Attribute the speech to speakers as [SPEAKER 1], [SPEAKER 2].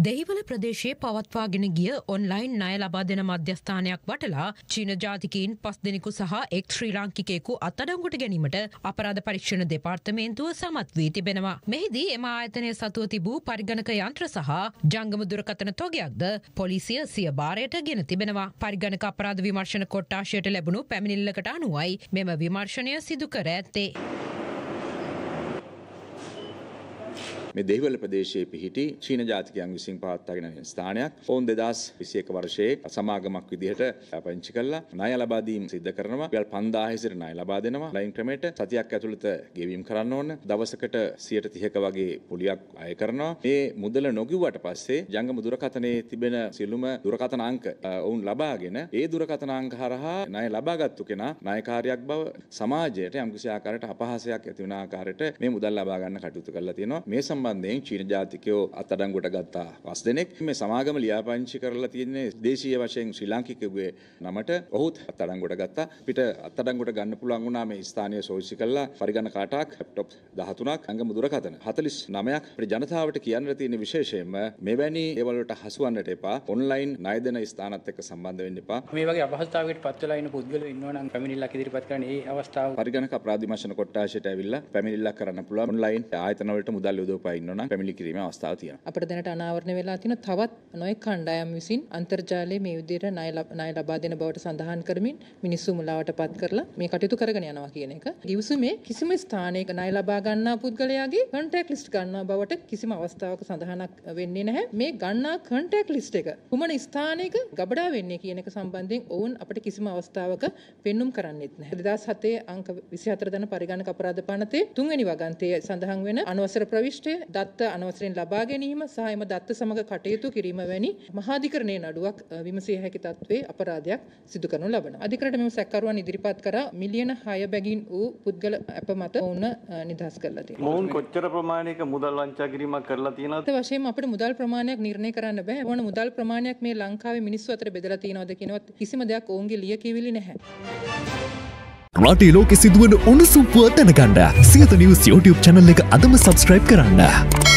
[SPEAKER 1] දෙහිවල ප්‍රදේශයේ පවත්වාගෙන ගිය ඔන්ලයින් ණය ලබා දෙන මධ්‍යස්ථානයක් වටලා චීන ජාතිකයින් 5 දෙනෙකු සහ එක් ශ්‍රී ලාංකිකයෙකු අත්අඩංගුවට ගැනීමට අපරාධ පරීක්ෂණ දෙපාර්තමේන්තුව සමත් වී තිබෙනවා. මෙහිදී එම ආයතනය සතුව තිබූ පරිගණක යන්ත්‍ර සහ ජංගම දුරකථන තොගයක්ද පොලිසිය සිය බාරයට ගෙන තිබෙනවා. පරිගණක අපරාධ විමර්ශන කොට්ටාශයට ලැබුණු පැමිණිල්ලකට අනුවයි මෙම විමර්ශනය සිදු කර ඇත්තේ.
[SPEAKER 2] මේ දෙහිවල ප්‍රදේශයේ පිහිටි චීන ජාතිකයන් විසින් පවත්වාගෙන යන ස්ථානයක් ඔවුන් 2021 වර්ෂයේ සමාගමක් විදිහට පංචි කළා ණය ලබා දීම සිදු කරනවා. රුපියල් 5000 සිට ණය ලබා දෙනවා. ලයින් ක්‍රමයට සතියක් ඇතුළත ගෙවීම කරන්න ඕන. දවසකට 130ක වගේ පුලියක් අය කරනවා. මේ මුදල නොගිව්වට පස්සේ ජංගම දුරකථනයේ තිබෙන සියලුම දුරකථන අංක ඔවුන් ලබාගෙන ඒ දුරකථන අංක හරහා ණය ලබාගත්තු කෙනා ණයකාරයක් බව සමාජයට යම්කිසි ආකාරයකට අපහාසයක් ඇති වන ආකාරයට මේ මුදල් ලබා ගන්න කටයුතු කරලා තියෙනවා. මේ සම්බන්ධයෙන් චීන ජාතිකයෝ අත්අඩංගුවට ගත්තා 5 දෙනෙක්. මේ සමාගම ලියාපදිංචි කරලා තියෙන්නේ දේශීය වශයෙන් ශ්‍රී ලාංකිකයෙකුගේ නමට. ඔහුත් අත්අඩංගුවට ගත්තා. පිට අත්අඩංගුවට ගන්න පුළුවන් වුණා මේ ස්ථානීය සෝයිසි කළා පරිගණක කාටක් ලැප්ටොප් 13ක් අංගම දුරකථන 49ක්. අපේ ජනතාවට කියන්න තියෙන විශේෂයෙන්ම මෙවැනි ඒවල වලට හසුවන්නට එපා. ඔන්ලයින් ණය දෙන ස්ථානත් එක්ක සම්බන්ධ වෙන්න එපා.
[SPEAKER 3] මේ වගේ අපහසුතාවයකට පත් වෙලා ඉන්න පුද්ගලයෝ ඉන්නවා නම් පැමිණිල්ලක් ඉදිරිපත් කරන්න ඒ අවස්ථාව
[SPEAKER 2] පරිගණක අපරාධ විමර්ශන කොට්ටාශයට ඇවිල්ලා පැමිණිල්ලක් කරන්න පුළුවන්. ඔන්ලයින් ආයතන වලට මුදල් යොදවපා ඉන්නවා නම් පැමිණිලි කිරීමේ අවස්ථාව තියෙනවා.
[SPEAKER 4] අපිට දැනට අනාවරණය වෙලා තියෙන තවත් නොයෙක් කණ්ඩායම් විසින් අන්තර්ජාලයේ මේ විදිහට ණය ලබා දෙන බවට සඳහන් කරමින් මිනිස්සු මුලාවටපත් කරලා මේ කටයුතු කරගෙන යනවා කියන එක. ගිවිසුමේ කිසිම ස්ථානයක ණය ලබා ගන්නා පුද්ගලයාගේ කොන්ටැක්ට් ලිස්ට් ගන්නා බවට කිසිම අවස්ථාවක සඳහනක් වෙන්නේ නැහැ. මේ ගන්නා කොන්ටැක්ට් ලිස්ට් එක කුමන ස්ථානයක ගබඩා වෙන්නේ කියන එක සම්බන්ධයෙන් ඔවුන් අපිට කිසිම අවස්ථාවක පෙන්눔 කරන්නෙත් නැහැ. 2007 අංක 24 දන පරිගණක අපරාධ පනතේ 3 වෙනි වගන්තියේ සඳහන් වෙන අනවසර ප්‍රවිෂ්ටය දත්ත අනවසරෙන් ලබා ගැනීම සහ එම දත්ත සමග කටයුතු කිරීම වැනි මහාධිකරණයේ නඩුවක් විමසිය හැකි තත්ත්වයේ අපරාධයක් සිදු කරනු ලබනවා. අධිකරණයට මෙම සැකකරුවන් ඉදිරිපත් කර මිලියන 6 බැගින් වූ පුද්ගල අප මත ඔවුන් නිදහස් කරලා තියෙනවා.
[SPEAKER 5] මොවුන් කොච්චර ප්‍රමාණයක මුදල් වංචා කිරීමක් කරලා තියෙනවද?
[SPEAKER 4] ඒ වශයෙන්ම අපිට මුදල් ප්‍රමාණයක් නිර්ණය කරන්න බෑ. මොන මුදල් ප්‍රමාණයක් මේ ලංකාවේ මිනිස්සු අතර බෙදලා තියෙනවද කියනවත් කිසිම දෙයක් ඔවුන්ගේ ලියකියවිලි නැහැ.
[SPEAKER 6] රටේ ලෝකෙ සිදුවන උණුසුම් පුවත් දැනගන්න සියත නිවුස් YouTube channel එක අදම subscribe කරන්න.